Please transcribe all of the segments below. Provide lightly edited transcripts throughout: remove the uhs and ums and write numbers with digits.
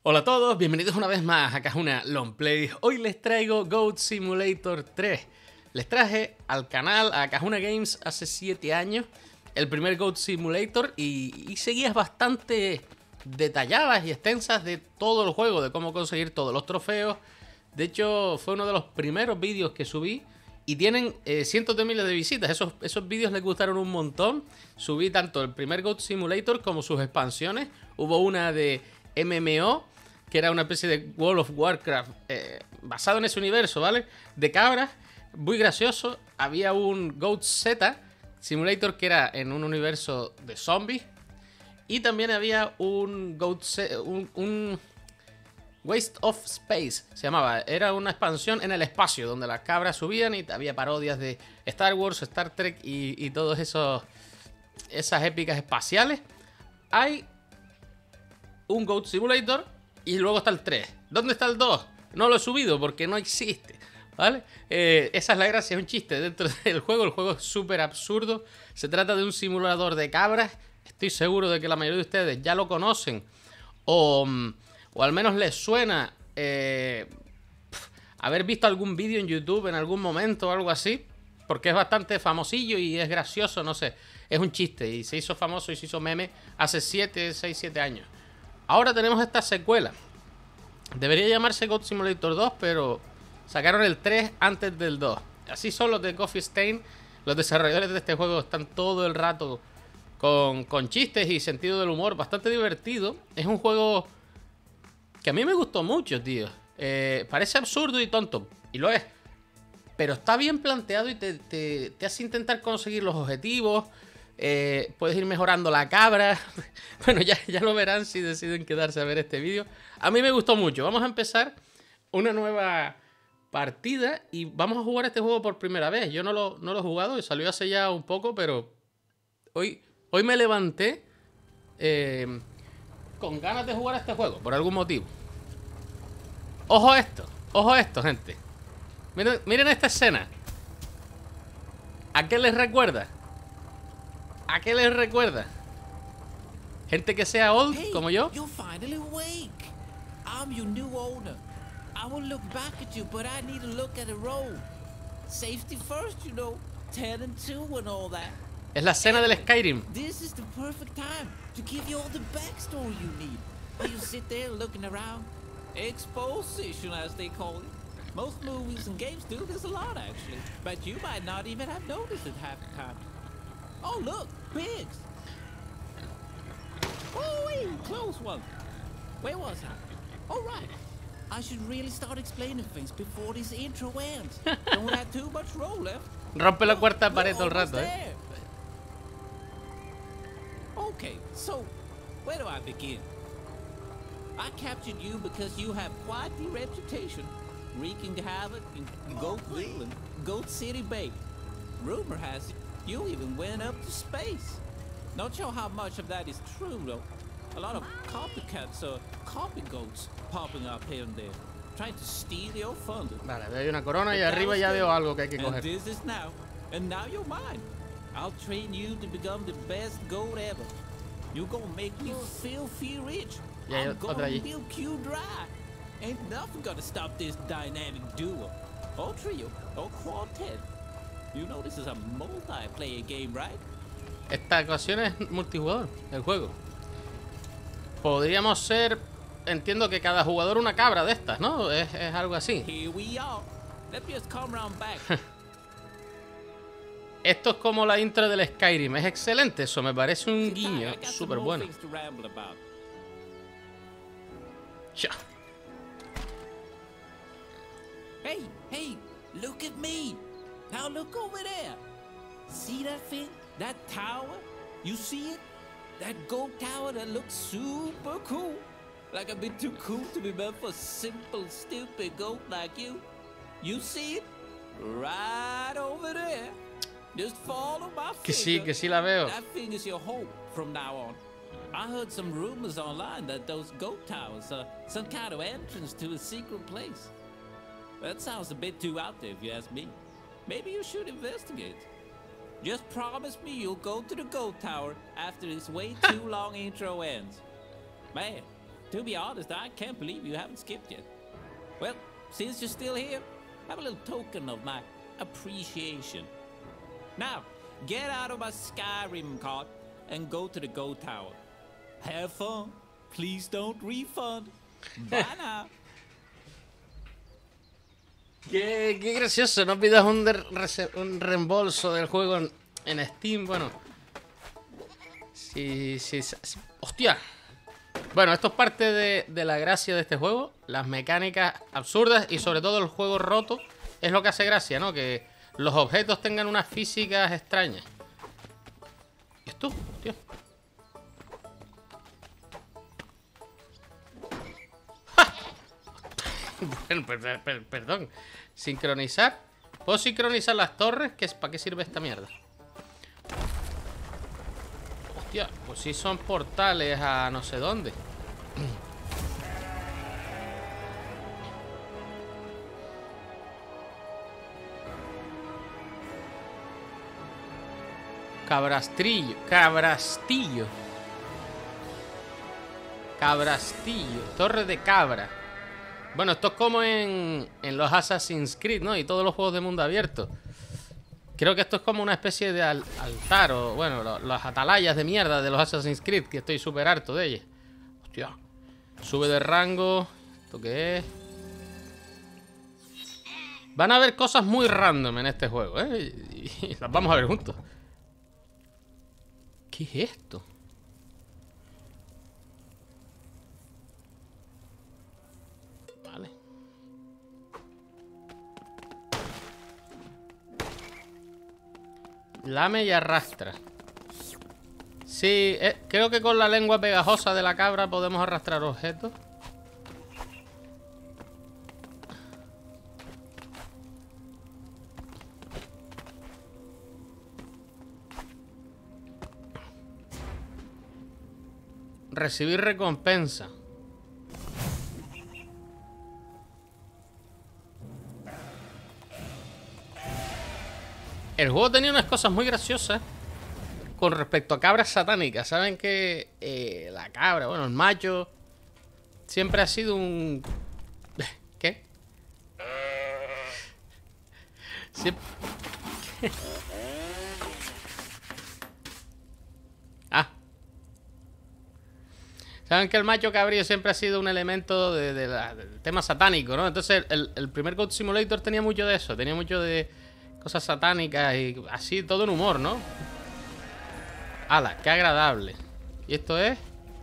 Hola a todos, bienvenidos una vez más a Kahuna Long Play. Hoy les traigo Goat Simulator 3. Les traje al canal, a Kahuna Games, hace 7 años el primer Goat Simulator y hice guías bastante detalladas y extensas de todo el juego, de cómo conseguir todos los trofeos. De hecho, fue uno de los primeros vídeos que subí y tienen cientos de miles de visitas. Esos vídeos les gustaron un montón. Subí tanto el primer Goat Simulator como sus expansiones. Hubo una de MMO, que era una especie de World of Warcraft basado en ese universo, ¿vale? De cabras, muy gracioso. Había un Goat Z Simulator que era en un universo de zombies. Y también había un Goat Z, un Waste of Space, se llamaba. Era una expansión en el espacio, donde las cabras subían y había parodias de Star Wars, Star Trek y todos esas épicas espaciales. Hay un Goat Simulator y luego está el 3. ¿Dónde está el 2? No lo he subido porque no existe, ¿vale? Esa es la gracia, es un chiste dentro del juego. El juego es súper absurdo. Se trata de un simulador de cabras. Estoy seguro de que la mayoría de ustedes ya lo conocen o al menos les suena haber visto algún vídeo en YouTube en algún momento o algo así, porque es bastante famosillo y es gracioso, no sé. Es un chiste y se hizo famoso y se hizo meme hace 6-7 años. Ahora tenemos esta secuela. Debería llamarse Goat Simulator 2, pero sacaron el 3 antes del 2. Así son los de Coffee Stain. Los desarrolladores de este juego están todo el rato con chistes y sentido del humor bastante divertido. Es un juego que a mí me gustó mucho, tío. Parece absurdo y tonto, y lo es. Pero está bien planteado y te hace intentar conseguir los objetivos. Puedes ir mejorando la cabra. Bueno, ya lo verán si deciden quedarse a ver este vídeo. A mí me gustó mucho. Vamos a empezar una nueva partida y vamos a jugar este juego por primera vez. Yo no lo he jugado y salió hace ya un poco, pero hoy me levanté con ganas de jugar a este juego, por algún motivo. Ojo a esto, gente. Miren esta escena. ¿A qué les recuerda? ¿A qué les recuerda? Gente que sea old como yo. You're finally awake. I'm your new owner. I will look back at you, but I need to look at the road. Safety first, you know. 10 and 2 and all that. Es la escena del Skyrim. This is the perfect time to give you all the backstory you need. While you sit there looking around. Exposition, as they call it. Most movies and games do this a lot, actually. But you might not even have noticed it half the time. Oh, look, pigs. Oh, close one. Where was I? All right. I should really start explaining things before this intro ends. Don't have too much roll left. Rompe la cuarta pared todo el rato, Okay, so where do I begin? I captured you because you have quite the reputation, wreaking havoc in Goatville and Goat City Bay. Rumor has it you even went up to space. Not sure how much of that is true, though. A lot of copycats or copy goats popping up here and there, trying to steal your thunder. Vale, veo una corona y arriba ya veo algo que hay que And coger. this is now, and now you're mine. I'll train you to become the best goat ever. You're gonna make me filthy rich. Ya hay I'm otra gonna allí. milk you dry. Ain't nothing gonna stop this dynamic duo, or trio, or quartet. You know this is a multiplayer game, right? Esta ocasión es multijugador, el juego. Podríamos ser... Entiendo que cada jugador una cabra de estas, ¿no? Es algo así. Here we are. Let me just come round back. Esto es como la intro del Skyrim. Es excelente eso, me parece un guiño I got some súper more bueno. things to ramble about. Ya. Hey, look at me. Now look over there. See that thing? That tower? You see it? That goat tower that looks super cool. Like a bit too cool to be meant for a simple, stupid goat like you. You see it? Right over there. Just follow my finger. Que sí la veo. That thing is your home from now on. I heard some rumors online that those goat towers are some kind of entrance to a secret place. That sounds a bit too out there if you ask me. Maybe you should investigate. Just promise me you'll go to the goat tower after this way too long intro ends. Man, To be honest, I can't believe you haven't skipped yet. Well, since you're still here, have a little token of my appreciation. Now, get out of my Skyrim cart and go to the Go Tower. Have fun. Please don't refund. Bye now. Qué gracioso, no pidas un reembolso del juego en Steam. Bueno, sí. Hostia. Bueno, esto es parte de la gracia de este juego. Las mecánicas absurdas y sobre todo el juego roto es lo que hace gracia, ¿no? Que los objetos tengan unas físicas extrañas. ¿Y esto? Hostia. Bueno, perdón. Sincronizar. ¿Puedo sincronizar las torres? ¿Para qué sirve esta mierda? Hostia, pues sí son portales a no sé dónde. Cabrastillo. Torre de cabra. Bueno, esto es como en los Assassin's Creed, ¿no? Y todos los juegos de mundo abierto. Creo que esto es como una especie de altar o, bueno, las atalayas de mierda de los Assassin's Creed, que estoy súper harto de ellas. Hostia. Sube de rango. ¿Esto qué es? Van a haber cosas muy random en este juego, ¿eh? Y las vamos a ver juntos. ¿Qué es esto? Vale. Lame y arrastra. Sí, creo que con la lengua pegajosa de la cabra podemos arrastrar objetos. Recibir recompensa. El juego tenía unas cosas muy graciosas con respecto a cabras satánicas. Saben que la cabra, bueno, el macho siempre ha sido un... ¿Qué? Siempre... Saben que el macho cabrío siempre ha sido un elemento del tema satánico, ¿no? Entonces el primer Goat Simulator tenía mucho de eso. Tenía mucho de cosas satánicas y así, todo en humor, ¿no? ¡Hala! ¡Qué agradable! Y esto es...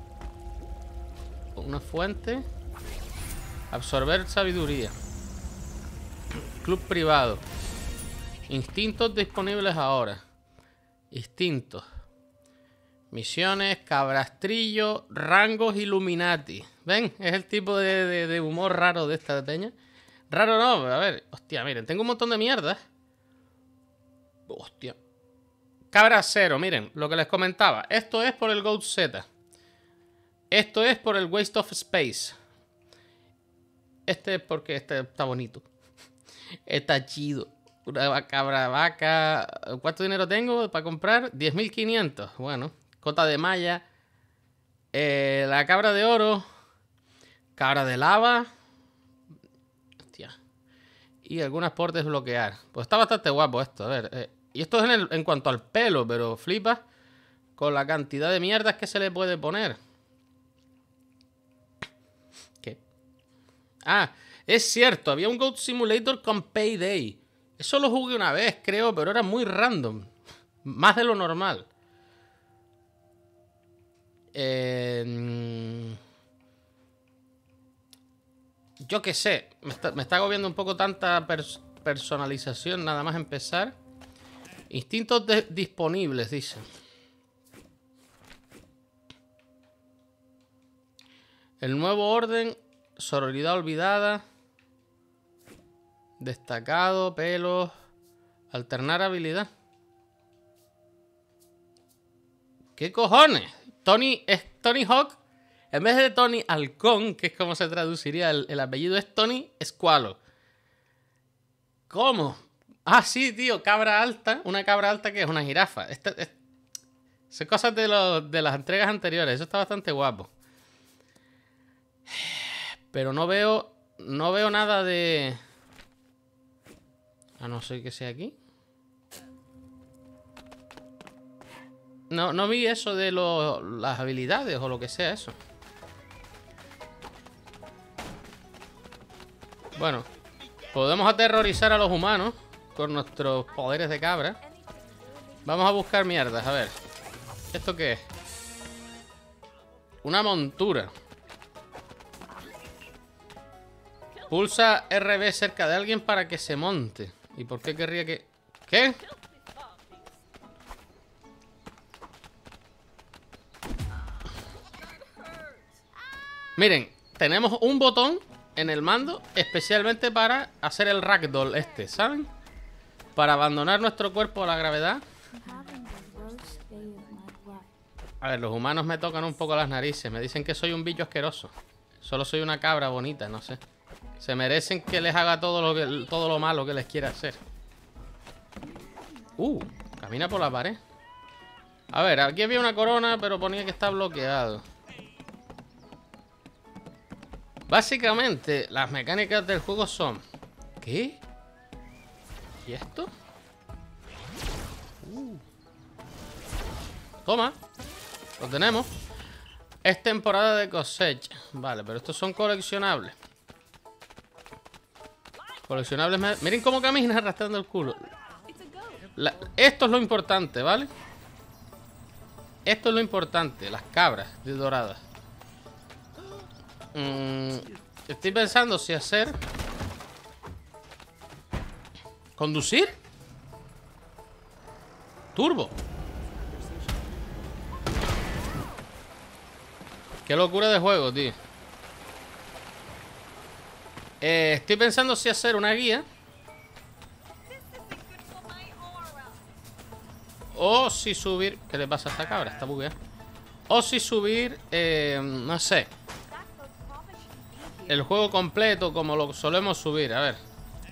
una fuente. Absorber sabiduría. Club privado. Instintos disponibles ahora. Instintos. Misiones, cabrastrillo, rangos Illuminati. ¿Ven? Es el tipo de humor raro de esta peña. Raro no, pero a ver. Hostia, miren, tengo un montón de mierda. Hostia. Cabra cero, miren, lo que les comentaba. Esto es por el Goat Z. Esto es por el Waste of Space. Este es porque este está bonito. Está chido. Una cabra vaca. ¿Cuánto dinero tengo para comprar? 10.500. Bueno. Cota de malla. La cabra de oro. Cabra de lava. Hostia. Y algunas por desbloquear. Pues está bastante guapo esto. A ver. Y esto es en cuanto al pelo. Pero flipas con la cantidad de mierdas que se le puede poner. ¿Qué? Ah, es cierto. Había un Goat Simulator con Payday. Eso lo jugué una vez, creo. Pero era muy random. Más de lo normal. Yo qué sé, me está agobiando un poco tanta personalización nada más empezar. Instintos disponibles, dice. El nuevo orden, sororidad olvidada, destacado, pelos, alternar habilidad. ¿Qué cojones? Tony Hawk, en vez de Tony Halcón, que es como se traduciría el apellido, es Tony Squalo. ¿Cómo? Ah, sí, tío, cabra alta. Una cabra alta que es una jirafa. Son cosas de las entregas anteriores. Eso está bastante guapo. Pero no veo nada de... A no ser que sea aquí. No vi eso de las habilidades o lo que sea eso. Bueno, podemos aterrorizar a los humanos con nuestros poderes de cabra. Vamos a buscar mierdas, a ver. ¿Esto qué es? Una montura. Pulsa RB cerca de alguien para que se monte. ¿Y por qué querría que...? ¿Qué? Miren, tenemos un botón en el mando especialmente para hacer el ragdoll este, ¿saben? Para abandonar nuestro cuerpo a la gravedad. A ver, los humanos me tocan un poco las narices. Me dicen que soy un bicho asqueroso. Solo soy una cabra bonita, no sé. Se merecen que les haga todo lo malo que les quiera hacer. Camina por la pared. A ver, aquí había una corona, pero ponía que está bloqueado. Básicamente, las mecánicas del juego son... ¿Qué? ¿Y esto? Toma. Lo tenemos. Es temporada de cosecha. Vale, pero estos son coleccionables. Coleccionables... Miren cómo camina arrastrando el culo. Esto es lo importante, ¿vale? Esto es lo importante. Las cabras doradas. Estoy pensando si hacer... ¿Conducir? Turbo. Qué locura de juego, tío. Estoy pensando si hacer una guía o si subir... ¿Qué le pasa a esta cabra? Está bugueada. O si subir, no sé, el juego completo como lo solemos subir. A ver.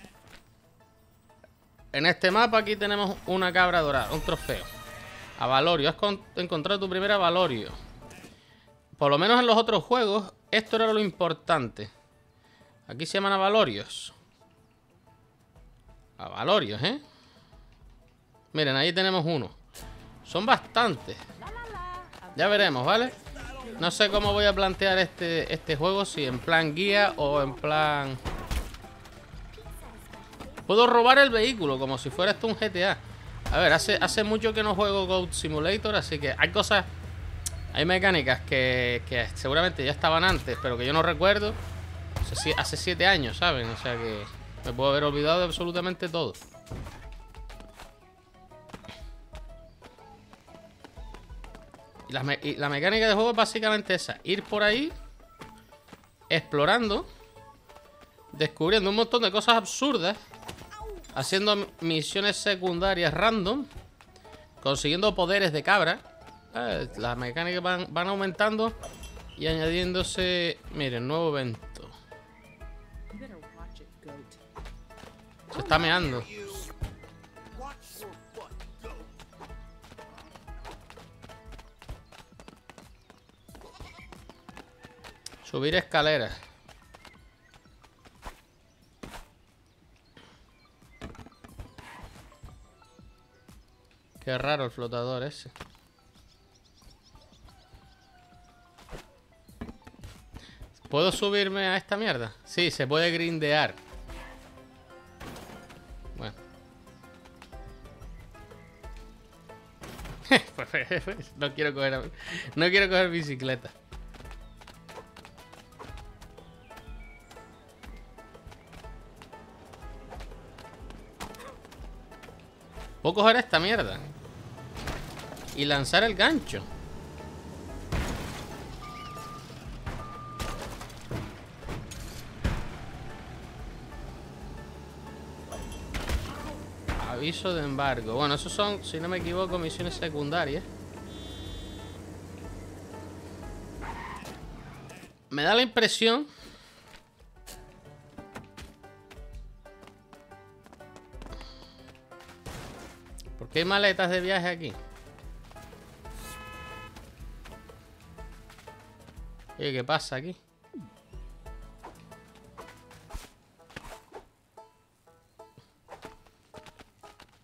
En este mapa aquí tenemos una cabra dorada, un trofeo. A Valorio. Has encontrado tu primera Valorio. Por lo menos en los otros juegos, esto era lo importante. Aquí se llaman Avalorios. Avalorios, ¿eh? Miren, ahí tenemos uno. Son bastantes. Ya veremos, ¿vale? No sé cómo voy a plantear este juego. Si en plan guía o en plan... Puedo robar el vehículo como si fuera esto un GTA. A ver, hace mucho que no juego Goat Simulator, así que hay cosas... Hay mecánicas que seguramente ya estaban antes, pero que yo no recuerdo. Hace 7 años, ¿saben? O sea que me puedo haber olvidado de absolutamente todo. Y la mecánica de juego es básicamente esa. Ir por ahí, explorando, descubriendo un montón de cosas absurdas, haciendo misiones secundarias random, consiguiendo poderes de cabra. Las mecánicas van aumentando y añadiéndose... Miren, nuevo evento. Se está meando. Subir escaleras. Qué raro el flotador ese. ¿Puedo subirme a esta mierda? Sí, se puede grindear. Bueno. No quiero coger bicicleta. Puedo coger esta mierda y lanzar el gancho. Aviso de embargo. Bueno, esos son, si no me equivoco, misiones secundarias. Me da la impresión... ¿Por qué hay maletas de viaje aquí? Oye, ¿qué pasa aquí?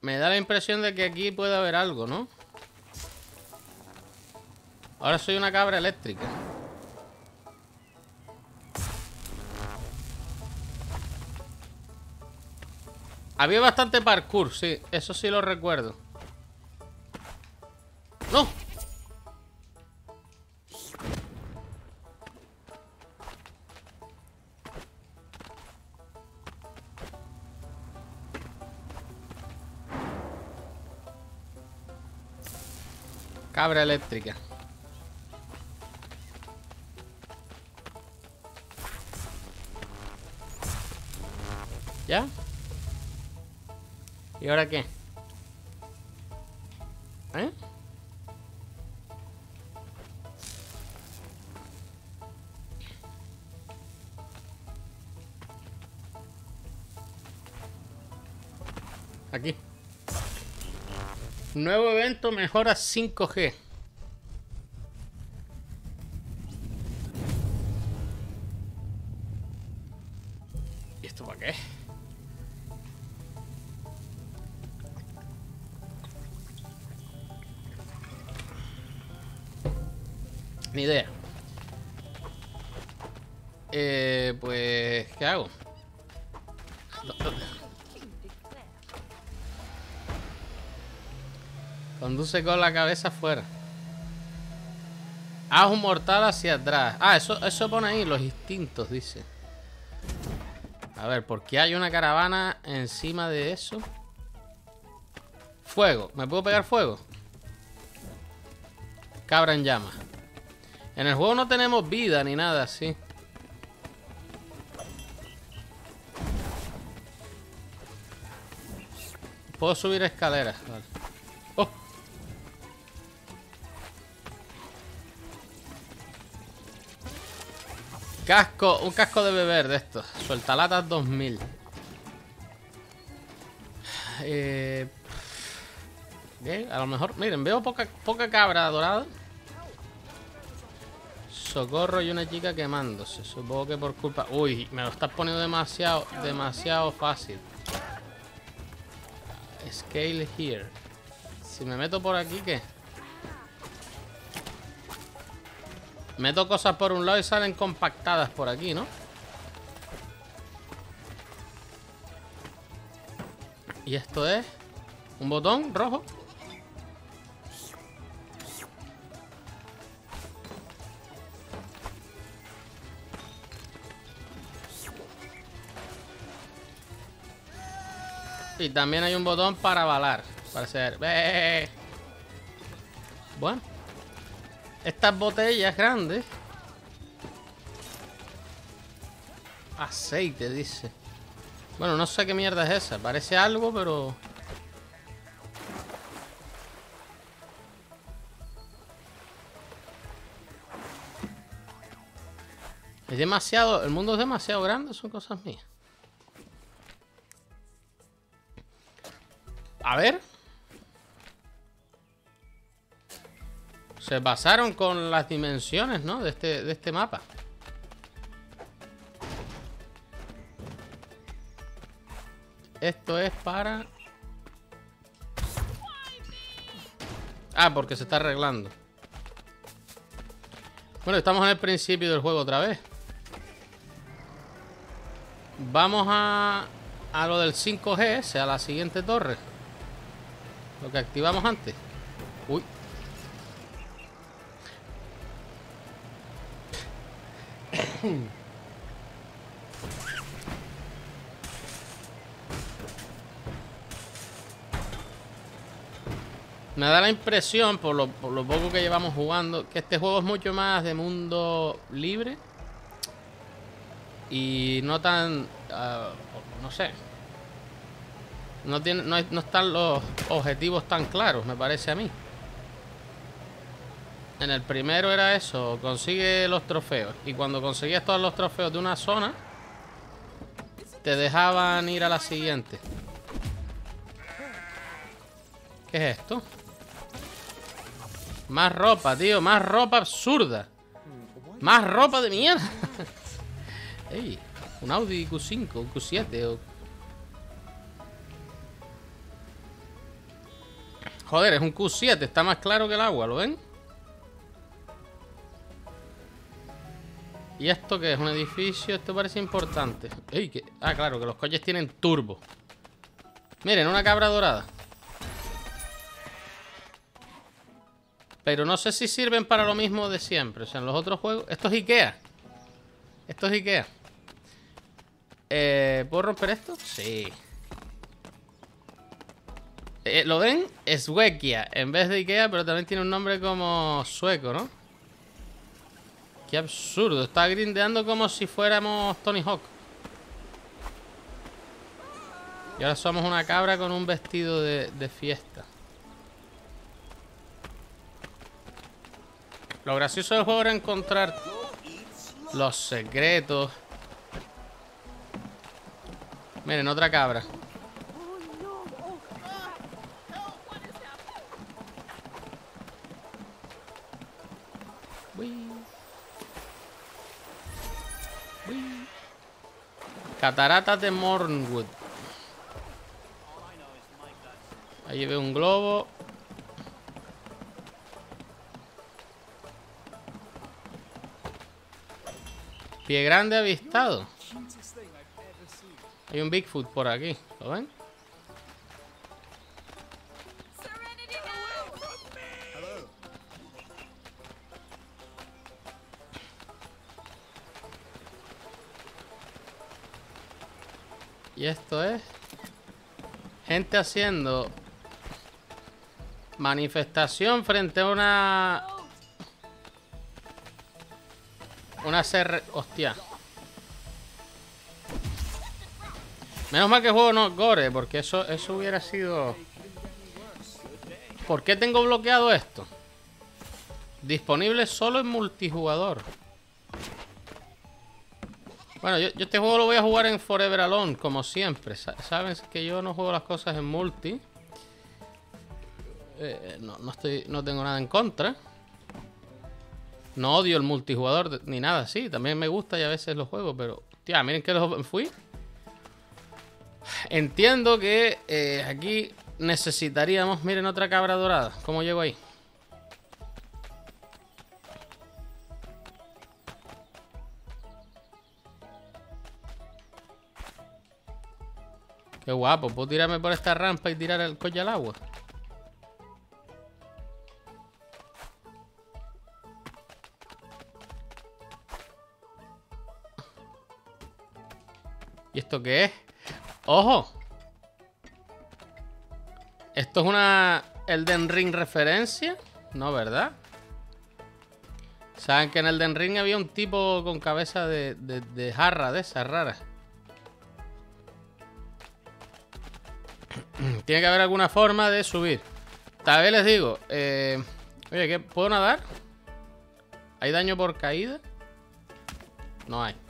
Me da la impresión de que aquí puede haber algo, ¿no? Ahora soy una cabra eléctrica. Había bastante parkour, sí. Eso sí lo recuerdo. ¡No! Cabra eléctrica. ¿Ya? ¿Y ahora qué? ¿Eh? Aquí. Nuevo evento mejora 5G. ¿Y esto para qué? Ni idea. Pues, ¿qué hago? Conduce con la cabeza afuera. Haz un mortal hacia atrás. Ah, eso pone ahí, los instintos, dice. A ver, ¿por qué hay una caravana encima de eso? Fuego. ¿Me puedo pegar fuego? Cabra en llamas. En el juego no tenemos vida ni nada así. Puedo subir escaleras. Vale. ¡Oh! Casco, un casco de beber de estos. Sueltalatas 2000. ¿Qué? A lo mejor, miren, veo poca cabra dorada. Socorro y una chica quemándose. Supongo que por culpa... Uy, me lo estás poniendo demasiado fácil. Scale here. Si me meto por aquí, ¿qué? Meto cosas por un lado y salen compactadas por aquí, ¿no? Y esto es... un botón rojo. Y también hay un botón para balar. Para hacer... Bueno. Estas botellas grandes. Aceite, dice. Bueno, no sé qué mierda es esa. Parece algo, pero... es demasiado... el mundo es demasiado grande. Son cosas mías. A ver. Se basaron con las dimensiones, ¿no? De este mapa. Esto es para... ah, porque se está arreglando. Bueno, estamos en el principio del juego otra vez. Vamos a lo del 5G, a la siguiente torre. Lo que activamos antes. Uy. Me da la impresión, por lo poco que llevamos jugando, que este juego es mucho más de mundo libre. Y no tan... no sé. No están los objetivos tan claros, me parece a mí. En el primero era eso, consigue los trofeos. Y cuando conseguías todos los trofeos de una zona, te dejaban ir a la siguiente. ¿Qué es esto? Más ropa, tío, más ropa absurda. Más ropa de mierda. Ey, un Audi Q5, un Q7 o... Joder, es un Q7, está más claro que el agua, ¿lo ven? ¿Y esto qué es? ¿Un edificio? Esto parece importante. ¡Ey! Ah, claro, que los coches tienen turbo. Miren, una cabra dorada. Pero no sé si sirven para lo mismo de siempre. O sea, en los otros juegos... Esto es Ikea. Esto es Ikea. ¿Puedo romper esto? Sí. ¿Lo ven? Es Suecia en vez de Ikea, pero también tiene un nombre como sueco, ¿no? Qué absurdo. Está grindeando como si fuéramos Tony Hawk. Y ahora somos una cabra con un vestido de fiesta. Lo gracioso del juego era encontrar los secretos. Miren, otra cabra. Cataratas de Mornwood. Ahí veo un globo. Pie grande avistado. Hay un Bigfoot por aquí. ¿Lo ven? Y esto es gente haciendo manifestación frente a una hostia. Menos mal que el juego no es gore, porque eso hubiera sido... ¿Por qué tengo bloqueado esto? Disponible solo en multijugador. Bueno, yo este juego lo voy a jugar en Forever Alone, como siempre. Saben que yo no juego las cosas en multi. No tengo nada en contra. No odio el multijugador ni nada así. También me gusta y a veces lo juego, pero... Tía, miren que los fui. Entiendo que aquí necesitaríamos... Miren, otra cabra dorada. ¿Cómo llego ahí? Qué guapo. ¿Puedo tirarme por esta rampa y tirar el coche al agua? ¿Y esto qué es? ¡Ojo! ¿Esto es una Elden Ring referencia? No, ¿verdad? ¿Saben que en Elden Ring había un tipo con cabeza de jarra de esas raras? Tiene que haber alguna forma de subir. Tal vez les digo, oye, ¿qué? ¿Puedo nadar? ¿Hay daño por caída? No hay.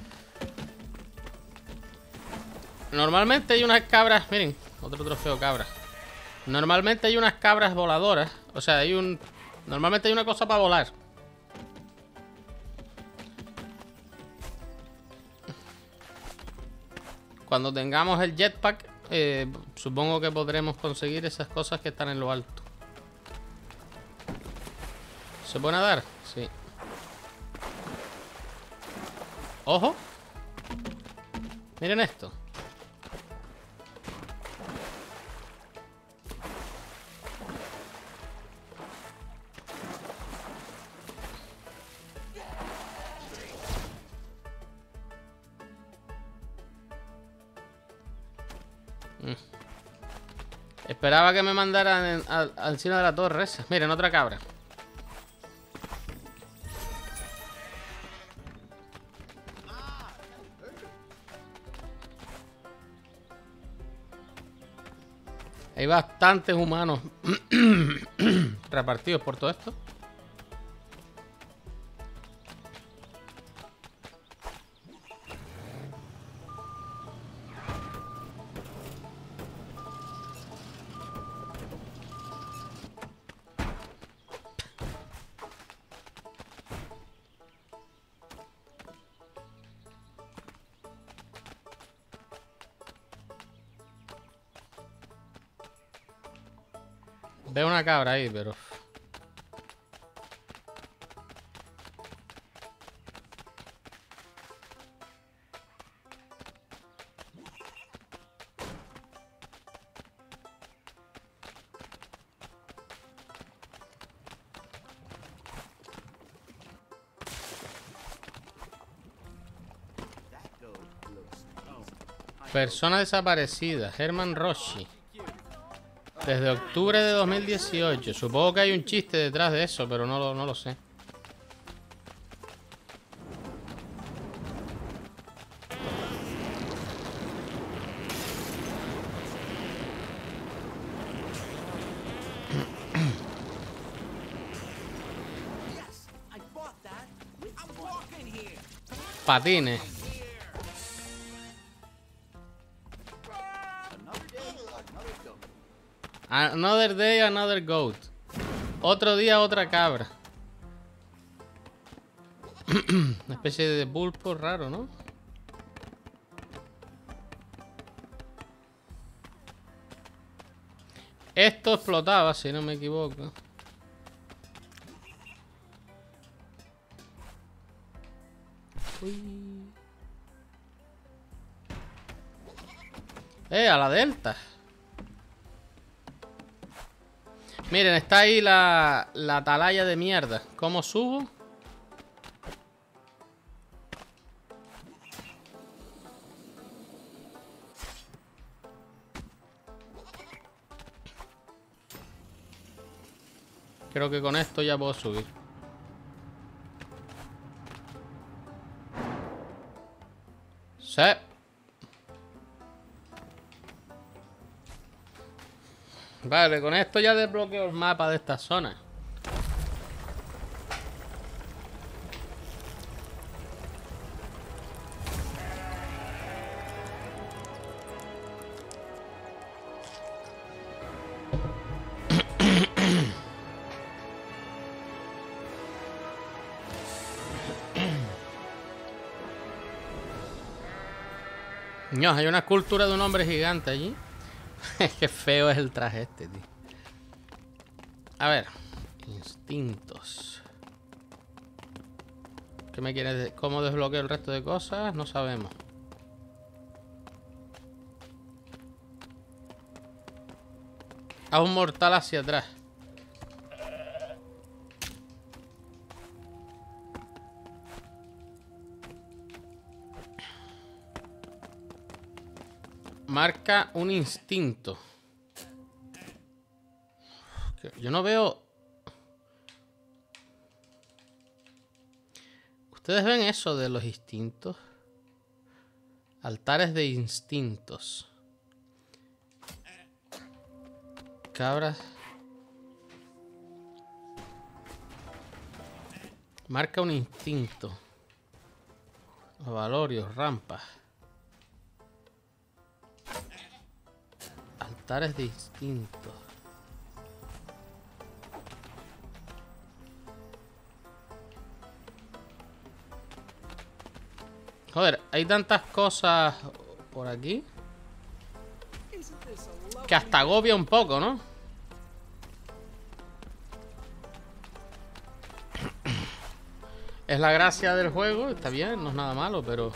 Normalmente hay unas cabras... Miren, otro trofeo cabra. Normalmente hay unas cabras voladoras. O sea, normalmente hay una cosa para volar. Cuando tengamos el jetpack, supongo que podremos conseguir esas cosas que están en lo alto. ¿Se puede nadar? Sí. ¡Ojo! Miren esto. Esperaba que me mandaran al cine de la torre esa. Miren, otra cabra. Hay bastantes humanos repartidos por todo esto. Veo una cabra ahí, pero... Persona desaparecida, Herman Roshi. Desde octubre de 2018. Supongo que hay un chiste detrás de eso, pero no lo sé. Patines. Another day, another goat. Otro día, otra cabra. Una especie de pulpo raro, ¿no? Esto explotaba, si no me equivoco. Uy. A la delta. Miren, está ahí la atalaya de mierda. ¿Cómo subo? Creo que con esto ya puedo subir. Sí. Vale, con esto ya desbloqueo el mapa de esta zona. No, hay una escultura de un hombre gigante allí. Qué feo es el traje este, tío. A ver. Instintos. ¿Qué me quieres decir? ¿Cómo desbloqueo el resto de cosas? No sabemos. Haz un mortal hacia atrás. Marca un instinto. Yo no veo... ¿Ustedes ven eso de los instintos? Altares de instintos. Cabras. Marca un instinto. Valorios, rampas. Altares de instinto. Joder, hay tantas cosas por aquí que hasta agobia un poco, ¿no? Es la gracia del juego, está bien, no es nada malo, pero...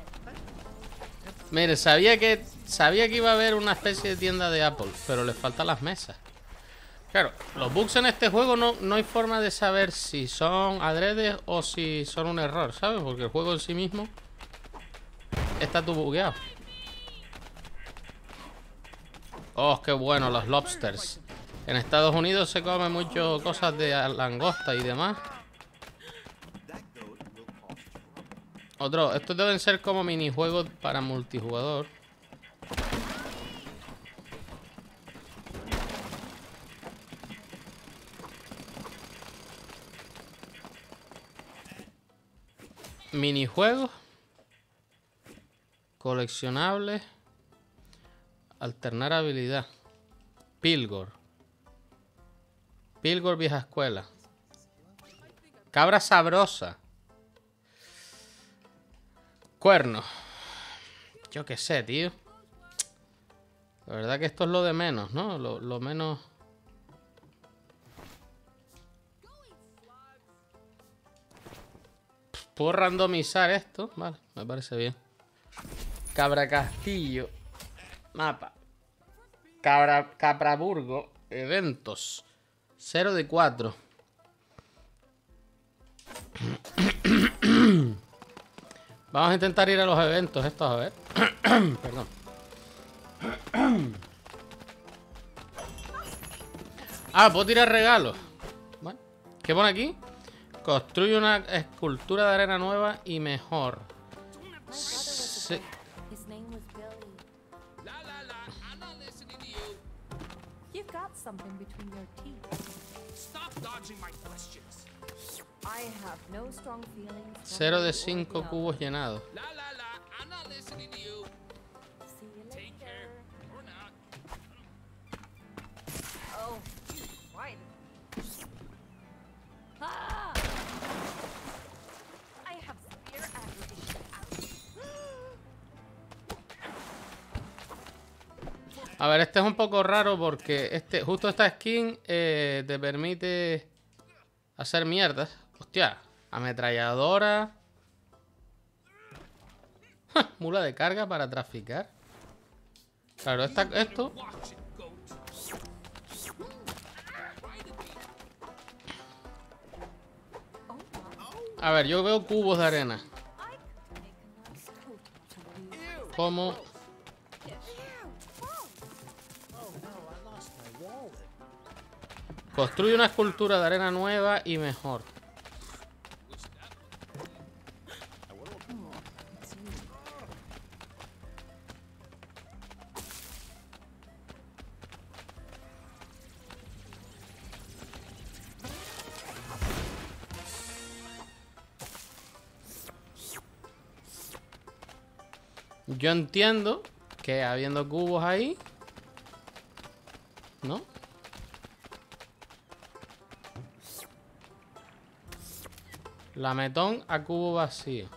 Mire, sabía que iba a haber una especie de tienda de Apple, pero le faltan las mesas. Claro, los bugs en este juego no hay forma de saber si son adredes o si son un error, ¿sabes? Porque el juego en sí mismo está todo bugueado. Oh, qué bueno, los lobsters. En Estados Unidos se come mucho cosas de langosta y demás. Estos deben ser como minijuegos para multijugador. Minijuegos. Coleccionables. Alternar habilidad. Pilgor. Pilgor vieja escuela. Cabra sabrosa. Cuernos. Yo qué sé, tío. La verdad que esto es lo de menos, ¿no? Lo menos... Puedo randomizar esto. Vale, me parece bien. Cabra Castillo. Mapa. Capraburgo. Eventos. 0 de 4. Vamos a intentar ir a los eventos estos, a ver. Perdón. Ah, puedo tirar regalos. Bueno, ¿qué pone aquí? Construye una escultura de arena nueva y mejor. Sí. Cero de 5 cubos llenados. A ver, este es un poco raro porque justo esta skin te permite hacer mierdas. Hostia, ametralladora. Mula de carga para traficar. Claro, esto. A ver, yo veo cubos de arena. ¿Cómo? Construye una escultura de arena nueva y mejor. Yo entiendo que habiendo cubos ahí, ¿no? Lametón a cubo vacío.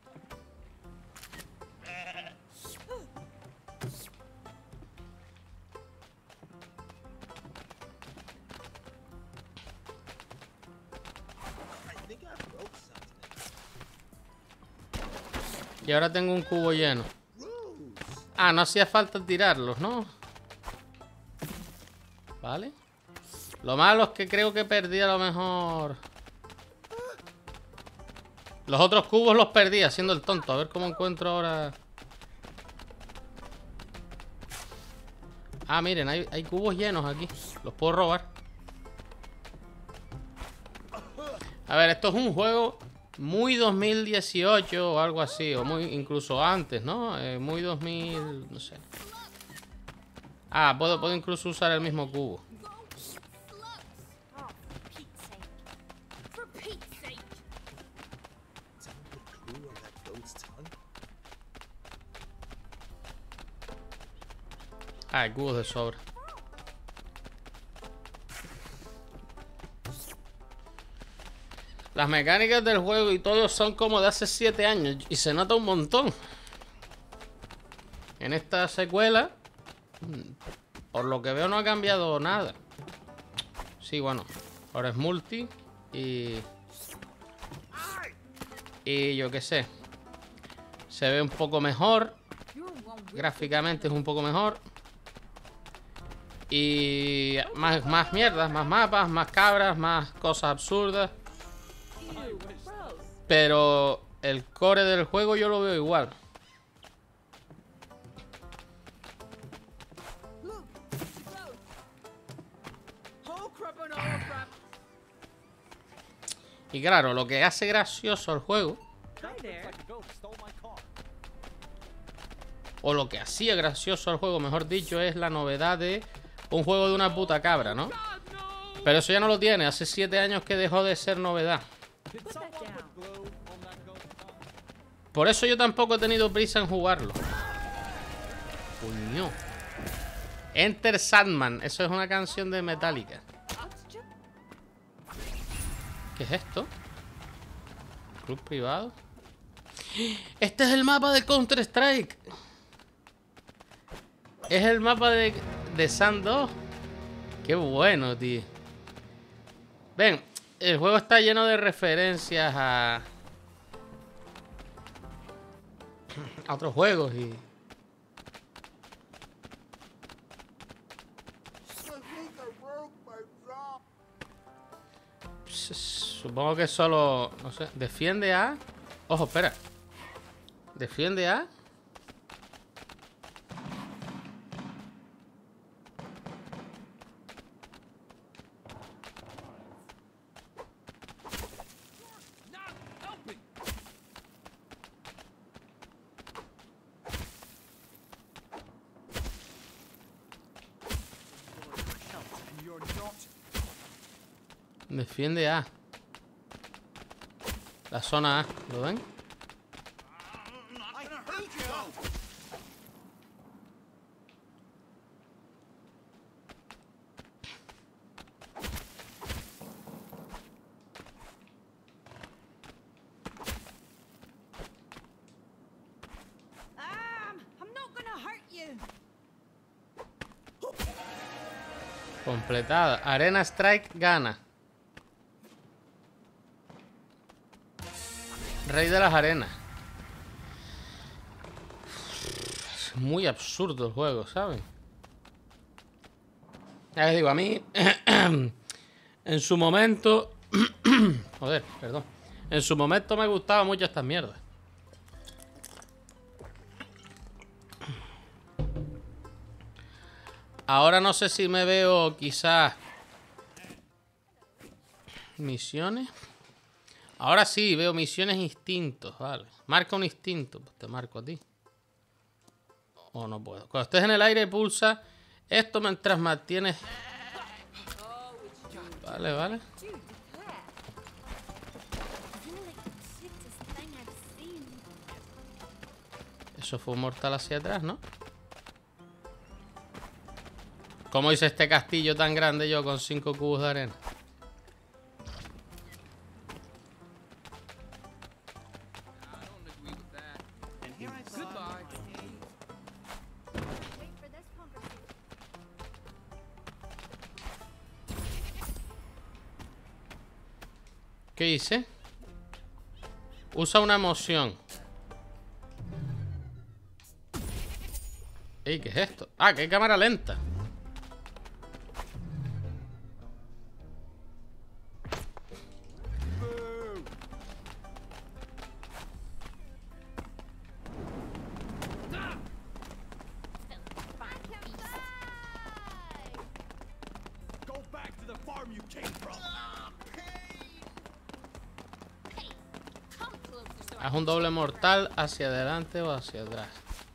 Y ahora tengo un cubo lleno. Ah, no hacía falta tirarlos, ¿no? Vale. Lo malo es que creo que perdí a lo mejor... Los otros cubos los perdí haciendo el tonto. A ver cómo encuentro ahora... Ah, miren, hay cubos llenos aquí. Los puedo robar. A ver, esto es un juego muy 2018 o algo así. O muy incluso antes, ¿no? Muy 2000... no sé. Ah, puedo incluso usar el mismo cubo. Ah, hay cubos de sobra. Las mecánicas del juego y todo son como de hace 7 años. Y se nota un montón. En esta secuela, por lo que veo, no ha cambiado nada. Sí, bueno. Ahora es multi. Y yo qué sé. Se ve un poco mejor. Gráficamente es un poco mejor. Y más mierdas, más mapas, más cabras, más cosas absurdas. Pero el core del juego yo lo veo igual. Y claro, lo que hace gracioso el juego, o lo que hacía gracioso el juego, mejor dicho, es la novedad de un juego de una puta cabra, ¿no? Pero eso ya no lo tiene. Hace 7 años que dejó de ser novedad. Por eso yo tampoco he tenido prisa en jugarlo. Coño. Enter Sandman. Eso es una canción de Metallica. ¿Qué es esto? Club privado. Este es el mapa de Counter-Strike. Es el mapa de Sun 2. Qué bueno, tío. Ven, el juego está lleno de referencias a otros juegos y... Supongo que solo... No sé. Defiende a... Ojo, espera. Defiende a... Defiende A. La zona A, ¿lo ven? I'm not gonna hurt you. Completada. Arena Strike gana. Rey de las arenas. Es muy absurdo el juego, ¿saben? Ya les digo, a mí en su momento joder, perdón. En su momento me gustaba mucho estas mierdas. Ahora no sé si me veo quizás misiones. Ahora sí, veo misiones instintos, vale. Marca un instinto, pues te marco a ti. O no puedo. Cuando estés en el aire pulsa esto mientras mantienes... Vale, vale. Eso fue un mortal hacia atrás, ¿no? ¿Cómo hice este castillo tan grande yo con 5 cubos de arena? ¿Qué hice? Usa una emoción. Ey, ¿qué es esto? Ah, que hay cámara lenta. Haz un doble mortal hacia adelante o hacia atrás.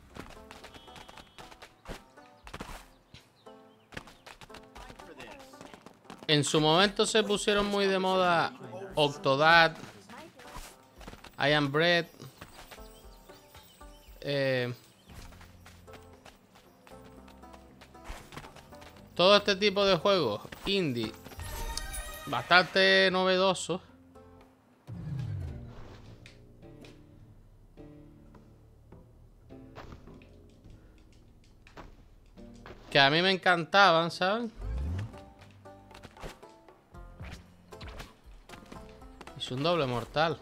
En su momento se pusieron muy de moda Octodad, I Am Bread, todo este tipo de juegos indie bastante novedosos. Que a mí me encantaban, ¿saben? Hice un doble mortal.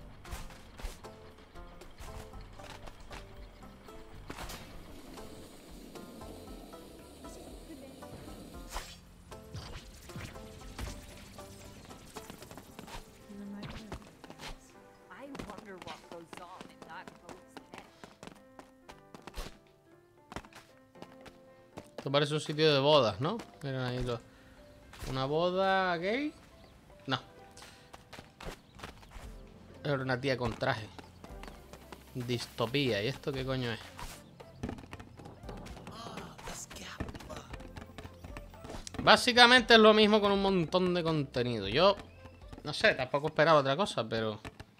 Esto parece un sitio de bodas, ¿no? Miren ahí los... ¿Una boda gay? No. Era una tía con traje. Distopía. ¿Y esto qué coño es? Básicamente es lo mismo con un montón de contenido. Yo... No sé, tampoco esperaba otra cosa, pero...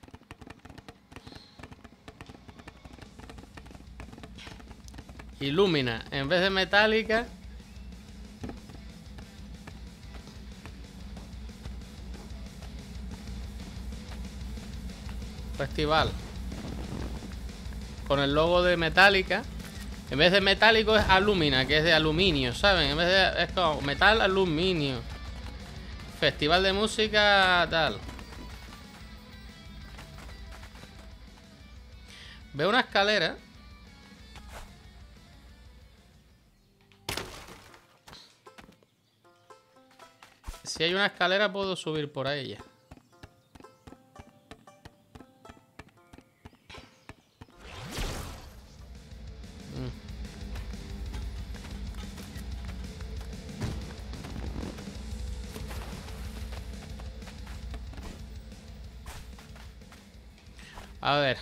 Illumina, en vez de metálica. Festival. Con el logo de metálica. En vez de metálico es alumina, que es de aluminio, ¿saben? En vez de... Es como metal, aluminio. Festival de música, tal. Veo una escalera. Si hay una escalera puedo subir por ella. A ver.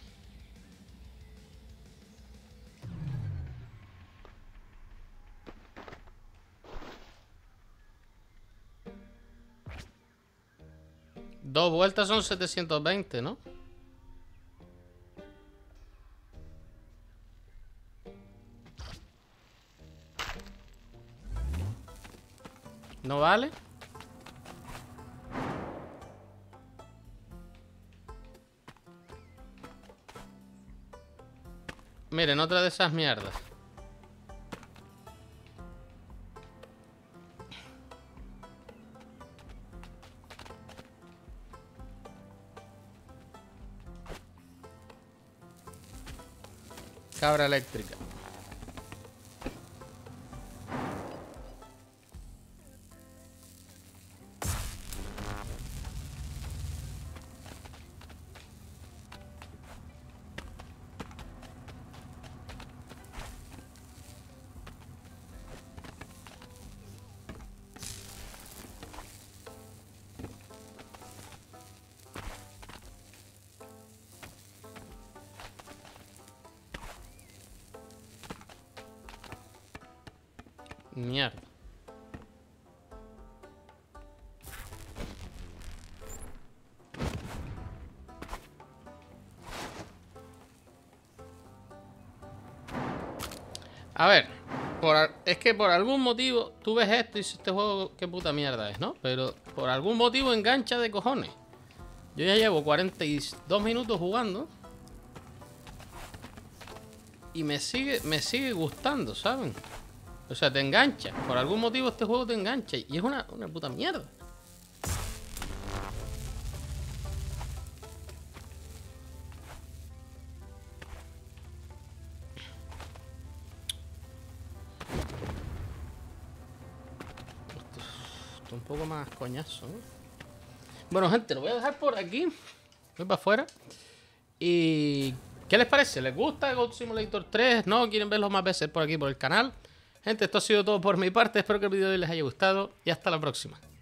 Dos vueltas son 720, ¿no? ¿No vale? Miren, otra de esas mierdas. Cabra eléctrica. Mierda. A ver, es que por algún motivo tú ves esto y dices, este juego qué puta mierda es, ¿no? Pero por algún motivo engancha de cojones. Yo ya llevo 42 minutos jugando y me sigue gustando, ¿saben? O sea, te engancha. Por algún motivo este juego te engancha. Y es una puta mierda. Esto un poco más coñazo, ¿no? Bueno, gente, lo voy a dejar por aquí. Voy para afuera. Y... ¿qué les parece? ¿Les gusta Goat Simulator 3? ¿No? ¿Quieren verlo más veces por aquí por el canal? Gente, esto ha sido todo por mi parte. Espero que el vídeo les haya gustado y hasta la próxima.